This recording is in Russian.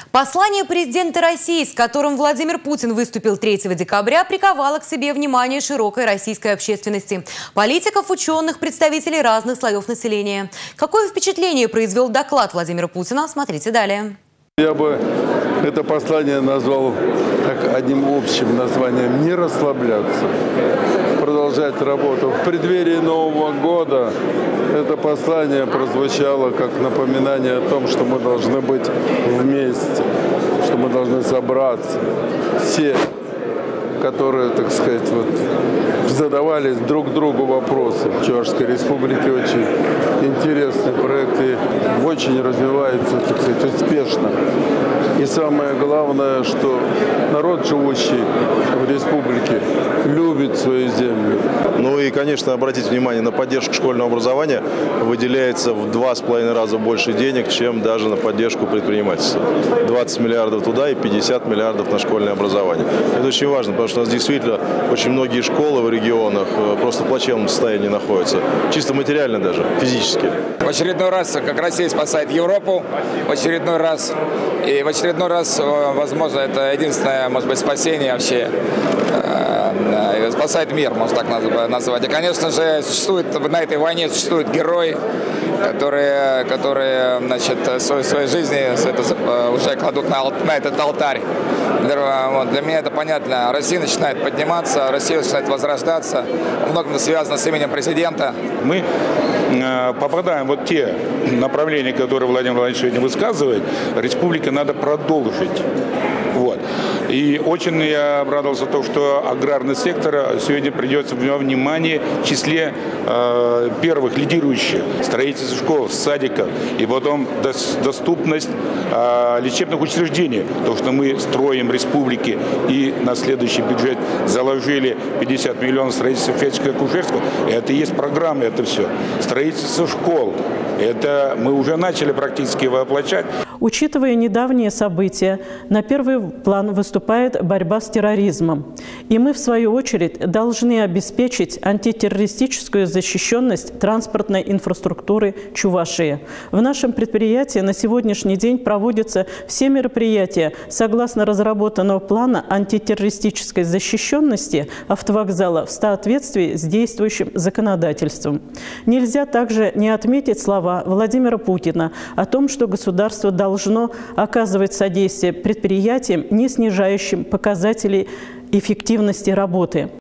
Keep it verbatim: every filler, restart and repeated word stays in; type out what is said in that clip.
Послание президента России, с которым Владимир Путин выступил третьего декабря, приковало к себе внимание широкой российской общественности. Политиков, ученых, представителей разных слоев населения. Какое впечатление произвел доклад Владимира Путина? Смотрите далее. Я бы это послание назвал так одним общим названием «Не расслабляться». Продолжать работу. В преддверии Нового года это послание прозвучало как напоминание о том, что мы должны быть вместе, что мы должны собраться. Все, которые, так сказать, вот, задавали друг другу вопросы. В Чувашской республике очень интересный проект и очень развивается, так сказать, успешно. И самое главное, что народ, живущий в республике, любит свою землю. Ну и, конечно, обратить внимание на поддержку школьного образования. Выделяется в два с половиной раза больше денег, чем даже на поддержку предпринимательства. двадцать миллиардов туда и пятьдесят миллиардов на школьное образование. Это очень важно, потому что у нас действительно очень многие школы в регионах просто в плачевном состоянии находятся. Чисто материально даже, физически. В очередной раз, как Россия спасает Европу, в очередной раз, и в очередной раз, возможно, это единственное, может быть, спасение вообще, спасает мир, можно так назвать. И, конечно же, существует, на этой войне существуют герои, которые, которые значит, свою, свою жизнь это, уже кладут на, на этот алтарь. Вот. Для меня это понятно. Россия начинает подниматься, Россия начинает возрождаться. Многое связано с именем президента. Мы э, попадаем в вот те направления, которые Владимир Владимирович сегодня высказывает. Республике надо продолжить. Вот. И очень я обрадовался тому, что аграрный сектор сегодня придется в его внимание в числе э, первых лидирующих. Строительство школ, садиков и потом доступность э, лечебных учреждений. То, что мы строим республики и на следующий бюджет заложили пятьдесят миллионов строительства фельдшерско-акушерского. Это и есть программа, это все. Строительство школ. Это мы уже начали практически воплощать. Учитывая недавние события, на первый план выступает борьба с терроризмом. И мы, в свою очередь, должны обеспечить антитеррористическую защищенность транспортной инфраструктуры Чувашии. В нашем предприятии на сегодняшний день проводятся все мероприятия согласно разработанного плана антитеррористической защищенности автовокзала в соответствии с действующим законодательством. Нельзя также не отметить слова Владимира Путина о том, что государство должно оказывать содействие предприятиям, не снижающим показателей эффективности работы.